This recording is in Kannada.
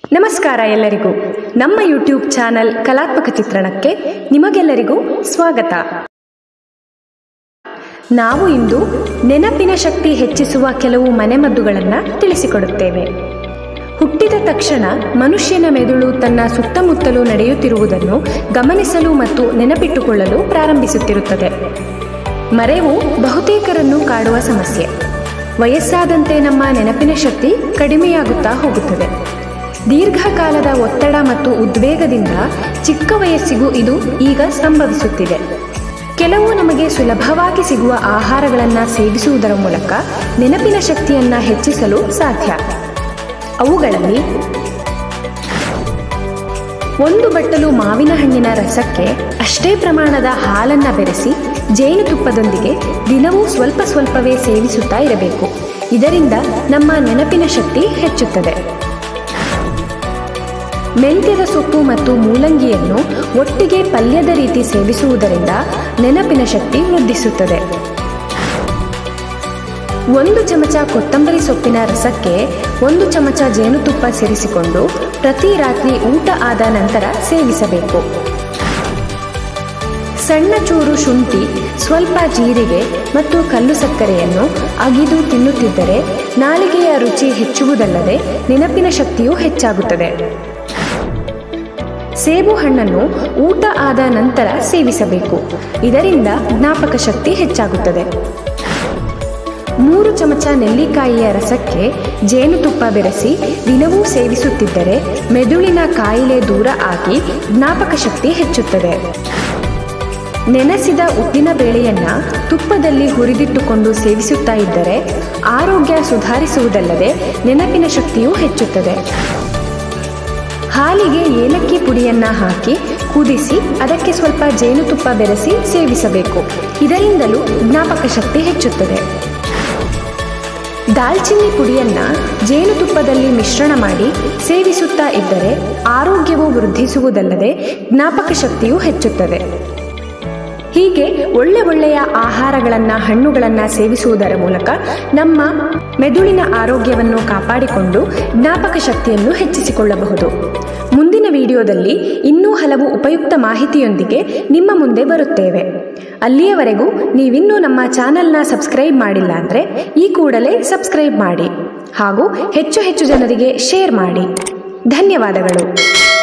ನಮಸ್ಕಾರ ಎಲ್ಲರಿಗೂ. ನಮ್ಮ ಯೂಟ್ಯೂಬ್ ಚಾನೆಲ್ ಕಲಾತ್ಮಕ ಚಿತ್ರಣಕ್ಕೆ ನಿಮಗೆಲ್ಲರಿಗೂ ಸ್ವಾಗತ. ನಾವು ಇಂದು ನೆನಪಿನ ಶಕ್ತಿ ಹೆಚ್ಚಿಸುವ ಕೆಲವು ಮನೆಮದ್ದುಗಳನ್ನು ತಿಳಿಸಿಕೊಡುತ್ತೇವೆ. ಹುಟ್ಟಿದ ತಕ್ಷಣ ಮನುಷ್ಯನ ಮೆದುಳು ತನ್ನ ಸುತ್ತಮುತ್ತಲೂ ನಡೆಯುತ್ತಿರುವುದನ್ನು ಗಮನಿಸಲು ಮತ್ತು ನೆನಪಿಟ್ಟುಕೊಳ್ಳಲು ಪ್ರಾರಂಭಿಸುತ್ತಿರುತ್ತದೆ. ಮರೆವು ಬಹುತೇಕರನ್ನು ಕಾಡುವ ಸಮಸ್ಯೆ. ವಯಸ್ಸಾದಂತೆ ನಮ್ಮ ನೆನಪಿನ ಶಕ್ತಿ ಕಡಿಮೆಯಾಗುತ್ತಾ ಹೋಗುತ್ತದೆ. ದೀರ್ಘಕಾಲದ ಒತ್ತಡ ಮತ್ತು ಉದ್ವೇಗದಿಂದ ಚಿಕ್ಕ ವಯಸ್ಸಿಗೂ ಇದು ಈಗ ಸಂಭವಿಸುತ್ತಿದೆ. ಕೆಲವು ನಮಗೆ ಸುಲಭವಾಗಿ ಸಿಗುವ ಆಹಾರಗಳನ್ನು ಸೇವಿಸುವುದರ ಮೂಲಕ ನೆನಪಿನ ಶಕ್ತಿಯನ್ನು ಹೆಚ್ಚಿಸಲು ಸಾಧ್ಯ. ಅವುಗಳಲ್ಲಿ 1 ಬಟ್ಟಲು ಮಾವಿನ ಹಣ್ಣಿನ ರಸಕ್ಕೆ ಅಷ್ಟೇ ಪ್ರಮಾಣದ ಹಾಲನ್ನು ಬೆರೆಸಿ ಜೇನುತುಪ್ಪದೊಂದಿಗೆ ದಿನವೂ ಸ್ವಲ್ಪವೇ ಸೇವಿಸುತ್ತಾ ಇರಬೇಕು. ಇದರಿಂದ ನಮ್ಮ ನೆನಪಿನ ಶಕ್ತಿ ಹೆಚ್ಚುತ್ತದೆ. ಮೆಂತ್ಯದ ಸೊಪ್ಪು ಮತ್ತು ಮೂಲಂಗಿಯನ್ನು ಒಟ್ಟಿಗೆ ಪಲ್ಯದ ರೀತಿ ಸೇವಿಸುವುದರಿಂದ ನೆನಪಿನ ಶಕ್ತಿ ವೃದ್ಧಿಸುತ್ತದೆ. 1 ಚಮಚ ಕೊತ್ತಂಬರಿ ಸೊಪ್ಪಿನ ರಸಕ್ಕೆ 1 ಚಮಚ ಜೇನುತುಪ್ಪ ಸೇರಿಸಿಕೊಂಡು ಪ್ರತಿ ರಾತ್ರಿ ಊಟ ಆದ ನಂತರ ಸೇವಿಸಬೇಕು. ಸಣ್ಣ ಚೂರು ಶುಂಠಿ, ಸ್ವಲ್ಪ ಜೀರಿಗೆ ಮತ್ತು ಕಲ್ಲು ಸಕ್ಕರೆಯನ್ನು ಅಗಿದು ತಿನ್ನುತ್ತಿದ್ದರೆ ನಾಲಿಗೆಯ ರುಚಿ ಹೆಚ್ಚುವುದಲ್ಲದೆ ನೆನಪಿನ ಶಕ್ತಿಯೂ ಹೆಚ್ಚಾಗುತ್ತದೆ. ಸೇಬು ಹಣ್ಣನ್ನು ಊಟ ಆದ ನಂತರ ಸೇವಿಸಬೇಕು. ಇದರಿಂದ ಜ್ಞಾಪಕ ಶಕ್ತಿ ಹೆಚ್ಚಾಗುತ್ತದೆ. 3 ಚಮಚ ನೆಲ್ಲಿಕಾಯಿಯ ರಸಕ್ಕೆ ಜೇನುತುಪ್ಪ ಬೆರೆಸಿ ದಿನವೂ ಸೇವಿಸುತ್ತಿದ್ದರೆ ಮೆದುಳಿನ ಕಾಯಿಲೆ ದೂರ ಆಗಿ ಜ್ಞಾಪಕ ಶಕ್ತಿ ಹೆಚ್ಚುತ್ತದೆ. ನೆನೆಸಿದ ಉದ್ದಿನ ಬೇಳೆಯನ್ನು ತುಪ್ಪದಲ್ಲಿ ಹುರಿದಿಟ್ಟುಕೊಂಡು ಸೇವಿಸುತ್ತಾ ಇದ್ದರೆ ಆರೋಗ್ಯ ಸುಧಾರಿಸುವುದಲ್ಲದೆ ನೆನಪಿನ ಶಕ್ತಿಯೂ ಹೆಚ್ಚುತ್ತದೆ. ಹಾಲಿಗೆ ಏಲಕ್ಕಿ ಪುಡಿಯನ್ನು ಹಾಕಿ ಕುದಿಸಿ ಅದಕ್ಕೆ ಸ್ವಲ್ಪ ಜೇನುತುಪ್ಪ ಬೆರೆಸಿ ಸೇವಿಸಬೇಕು. ಇದರಿಂದಲೂ ಜ್ಞಾಪಕ ಶಕ್ತಿ ಹೆಚ್ಚುತ್ತದೆ. ದಾಲ್ಚಿನ್ನಿ ಪುಡಿಯನ್ನು ಜೇನುತುಪ್ಪದಲ್ಲಿ ಮಿಶ್ರಣ ಮಾಡಿ ಸೇವಿಸುತ್ತಾ ಇದ್ದರೆ ಆರೋಗ್ಯವು ವೃದ್ಧಿಸುವುದಲ್ಲದೆ ಜ್ಞಾಪಕ ಶಕ್ತಿಯೂ ಹೆಚ್ಚುತ್ತದೆ. ಹೀಗೆ ಒಳ್ಳೆಯ ಆಹಾರಗಳನ್ನು, ಹಣ್ಣುಗಳನ್ನು ಸೇವಿಸುವುದರ ಮೂಲಕ ನಮ್ಮ ಮೆದುಳಿನ ಆರೋಗ್ಯವನ್ನು ಕಾಪಾಡಿಕೊಂಡು ಜ್ಞಾಪಕ ಶಕ್ತಿಯನ್ನು ಹೆಚ್ಚಿಸಿಕೊಳ್ಳಬಹುದು. ಮುಂದಿನ ವಿಡಿಯೋದಲ್ಲಿ ಇನ್ನೂ ಹಲವು ಉಪಯುಕ್ತ ಮಾಹಿತಿಯೊಂದಿಗೆ ನಿಮ್ಮ ಮುಂದೆ ಬರುತ್ತೇವೆ. ಅಲ್ಲಿಯವರೆಗೂ ನೀವಿನ್ನೂ ನಮ್ಮ ಚಾನೆಲ್ನ ಸಬ್ಸ್ಕ್ರೈಬ್ ಮಾಡಿಲ್ಲ ಅಂದರೆ ಈ ಕೂಡಲೇ ಸಬ್ಸ್ಕ್ರೈಬ್ ಮಾಡಿ ಹಾಗೂ ಹೆಚ್ಚು ಜನರಿಗೆ ಶೇರ್ ಮಾಡಿ. ಧನ್ಯವಾದಗಳು.